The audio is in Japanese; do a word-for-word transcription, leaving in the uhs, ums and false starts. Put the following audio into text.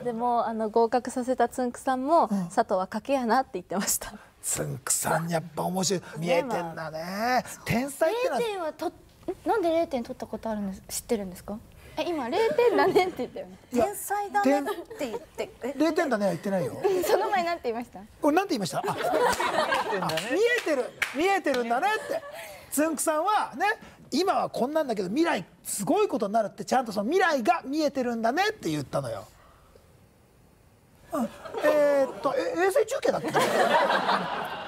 でもあの合格させたつんくさんも、うん、佐藤は賭けやなって言ってました。 つんくさんやっぱ面白い、見えてんだね。天才ってのは。 れいてんはとなんでれいてん取ったことあるんです知ってるんですか？え今れいてんだねって言ったよね。 天才だねって言って。 れいてんだねは言ってないよ。 その前なんて言いました？ 俺なんて言いました？あ、見えてる見えてるんだねって。つんくさんはね、今はこんなんだけど未来すごいことになるって、ちゃんとその未来が見えてるんだねって言ったのよ。うん、えー、っとえ衛星中継だっけ？